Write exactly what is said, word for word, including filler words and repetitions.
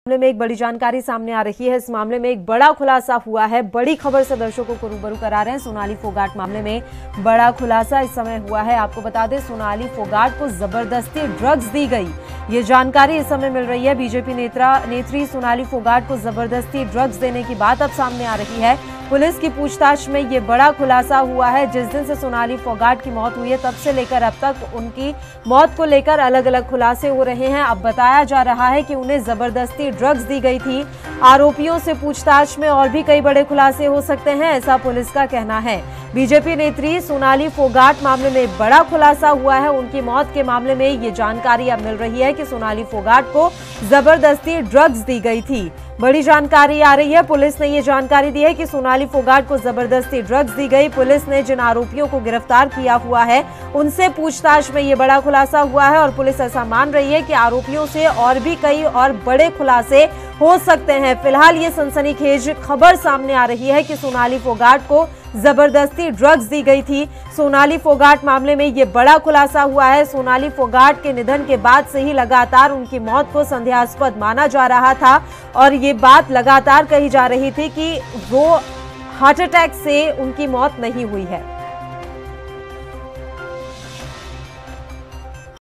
मामले में एक बड़ी जानकारी सामने आ रही है। इस मामले में एक बड़ा खुलासा हुआ है। बड़ी खबर से दर्शकों को रूबरू करा रहे हैं। सोनाली फोगाट मामले में बड़ा खुलासा इस समय हुआ है। आपको बता दें, सोनाली फोगाट को जबरदस्ती ड्रग्स दी गई, ये जानकारी इस समय मिल रही है। बीजेपी नेता नेत्री सोनाली फोगाट को जबरदस्ती ड्रग्स देने की बात अब सामने आ रही है। पुलिस की पूछताछ में ये बड़ा खुलासा हुआ है। जिस दिन से सोनाली फोगाट की मौत हुई है, तब से लेकर अब तक उनकी मौत को लेकर अलग अलग खुलासे हो रहे हैं। अब बताया जा रहा है कि उन्हें जबरदस्ती ड्रग्स दी गई थी। आरोपियों से पूछताछ में और भी कई बड़े खुलासे हो सकते हैं, ऐसा पुलिस का कहना है। बीजेपी नेत्री सोनाली फोगाट मामले में बड़ा खुलासा हुआ है। उनकी मौत के मामले में ये जानकारी अब मिल रही है कि सोनाली फोगाट को जबरदस्ती ड्रग्स दी गई थी। बड़ी जानकारी आ रही है। पुलिस ने ये जानकारी दी है कि सोनाली फोगाट को जबरदस्ती ड्रग्स दी गई। पुलिस ने जिन आरोपियों को गिरफ्तार किया हुआ है, उनसे पूछताछ में ये बड़ा खुलासा हुआ है और पुलिस ऐसा मान रही है कि आरोपियों से और भी कई और बड़े खुलासे हो सकते हैं। फिलहाल ये सनसनीखेज खबर सामने आ रही है कि सोनाली फोगाट को जबरदस्ती ड्रग्स दी गई थी। सोनाली फोगाट मामले में ये बड़ा खुलासा हुआ है। सोनाली फोगाट के निधन के बाद से ही लगातार उनकी मौत को संदेहास्पद माना जा रहा था और ये बात लगातार कही जा रही थी कि वो हार्ट अटैक से उनकी मौत नहीं हुई है।